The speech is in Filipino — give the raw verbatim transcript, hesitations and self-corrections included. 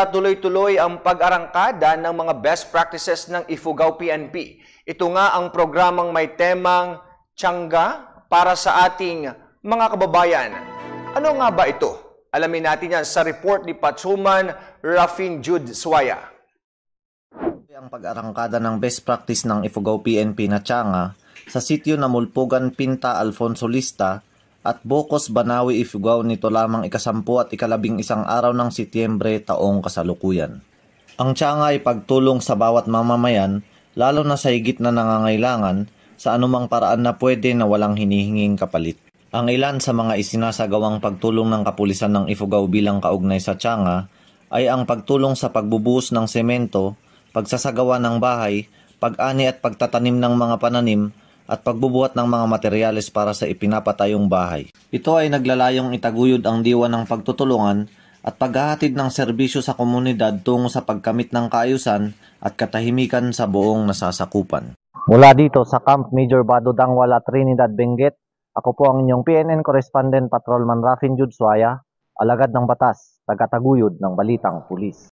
Tuloy-tuloy ang pag-arangkada ng mga best practices ng Ifugao P N P. Ito nga ang programang may temang Tiangga para sa ating mga kababayan. Ano nga ba ito? Alamin natin yan sa report ni Patrolman Rafin Jude Suaya. Ang pag-arangkada ng best practice ng Ifugao P N P na Tiangga sa sitio na Mulpugan, Pinta, Alfonso Lista at Bocos, Banawi, Ifugao nito lamang ikasampu at ikalabing isang araw ng Setyembre taong kasalukuyan. Ang Tiangga ay pagtulong sa bawat mamamayan, lalo na sa higit na nangangailangan, sa anumang paraan na pwede na walang hinihinging kapalit. Ang ilan sa mga isinasagawang pagtulong ng kapulisan ng Ifugao bilang kaugnay sa Tiangga ay ang pagtulong sa pagbubuhos ng semento, pagsasagawa ng bahay, pag-ani at pagtatanim ng mga pananim, at pagbubuhat ng mga materyales para sa ipinapatayong bahay. Ito ay naglalayong itaguyod ang diwa ng pagtutulungan at paghahatid ng serbisyo sa komunidad tungo sa pagkamit ng kaayusan at katahimikan sa buong nasasakupan. Mula dito sa Camp Major Bado Dangwala, Trinidad, Benguet, ako po ang inyong P N N Correspondent Patrolman Rafin Jude Suaya, alagad ng batas, tagataguyod ng Balitang Pulis.